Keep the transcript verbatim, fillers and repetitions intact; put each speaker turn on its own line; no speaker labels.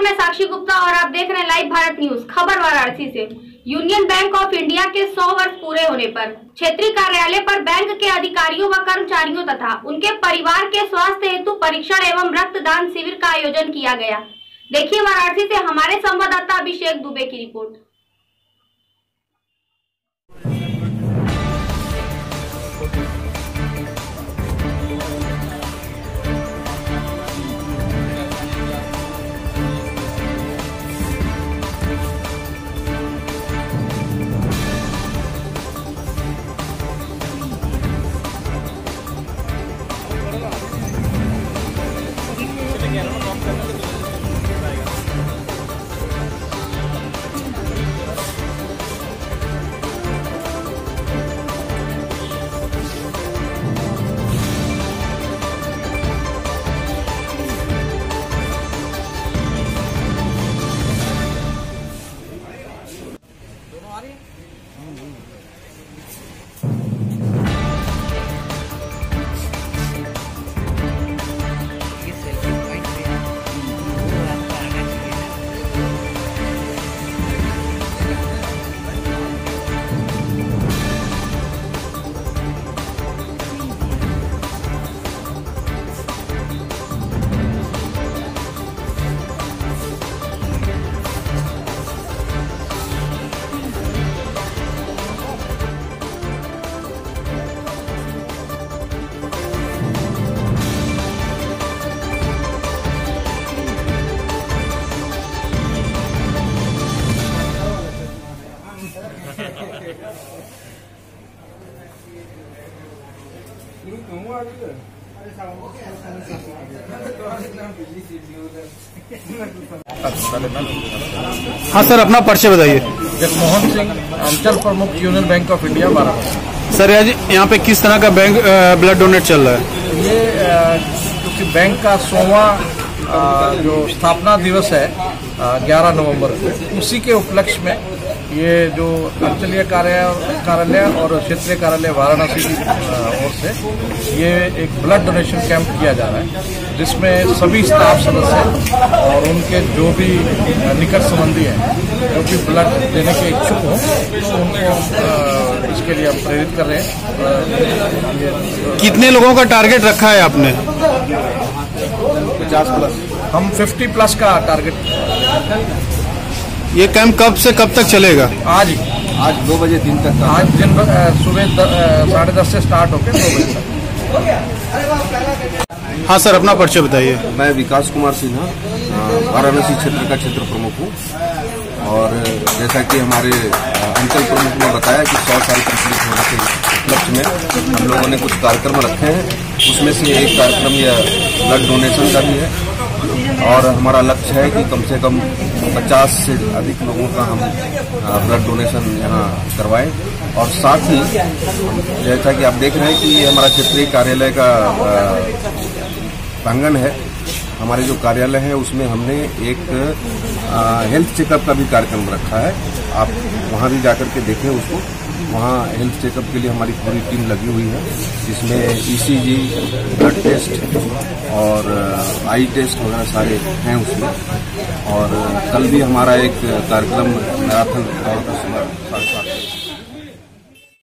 मैं साक्षी गुप्ता और आप देख रहे हैं लाइव भारत न्यूज। खबर वाराणसी से। यूनियन बैंक ऑफ इंडिया के सौ वर्ष पूरे होने पर क्षेत्रीय कार्यालय पर बैंक के अधिकारियों व कर्मचारियों तथा उनके परिवार के स्वास्थ्य हेतु परीक्षण एवं रक्तदान शिविर का आयोजन किया गया। देखिए वाराणसी से हमारे संवाददाता अभिषेक दुबे की रिपोर्ट।
हाँ सर, अपना परिचय बताइए।
जगमोहन सिंह, अंचल प्रमुख Union Bank of India Varanasi.
Sir आज यहाँ पे किस तरह का बैंक ब्लड डोनेट चल रहा है?
ये क्योंकि बैंक का सौवां जो स्थापना दिवस है ग्यारह नवंबर को, उसी के उपलक्ष्य में ये जो अंचलीय कार्यालय और क्षेत्रीय कार्यालय वाराणसी की ओर से ये एक ब्लड डोनेशन कैंप किया जा रहा है, जिसमें सभी स्टाफ सदस्य और उनके जो भी निकट संबंधी हैं जो भी ब्लड देने के इच्छुक हों उनको इसके लिए हम प्रेरित कर रहे हैं।
कितने लोगों का टारगेट रखा है आपने?
पचास प्लस। हम फिफ्टी प्लस का टारगेट।
ये कैंप कब से कब तक चलेगा?
आज ही
आज दो बजे दिन तक।
आज दिन सुबह साढ़े दस से स्टार्ट होकर दो बजे तक।
हाँ सर, अपना परिचय बताइए।
मैं विकास कुमार सिन्हा, वाराणसी क्षेत्र का क्षेत्र प्रमुख हूँ और जैसा कि हमारे अंचल प्रमुख ने बताया कि सौ साल कंप्लीट होने के उपलक्ष्य में हम लोगों ने कुछ कार्यक्रम रखे हैं। उसमें से एक कार्यक्रम यह ब्लड डोनेशन का भी है और हमारा लक्ष्य है कि कम से कम पचास से अधिक लोगों का हम ब्लड डोनेशन यहाँ करवाएं। और साथ ही जैसा कि आप देख रहे हैं कि ये हमारा क्षेत्रीय कार्यालय का प्रांगण है। हमारे जो कार्यालय है उसमें हमने एक हेल्थ चेकअप का भी कार्यक्रम रखा है। आप वहाँ भी जाकर के देखें उसको। वहाँ हेल्थ चेकअप के लिए हमारी पूरी टीम लगी हुई है, जिसमें ईसीजी, ब्लड टेस्ट और आई टेस्ट वगैरह सारे हैं उसमें। और कल भी हमारा एक कार्यक्रम मैराथन दौड़ का साढ़े सात